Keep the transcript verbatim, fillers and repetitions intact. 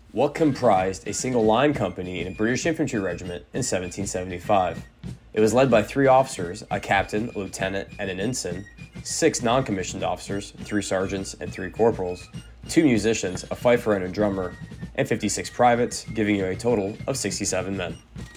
What comprised a single line company in a British infantry regiment in seventeen seventy-five? It was led by three officers, a captain, a lieutenant, and an ensign, six non-commissioned officers, three sergeants, and three corporals, two musicians, a fifer and a drummer, and fifty-six privates, giving you a total of sixty-seven men.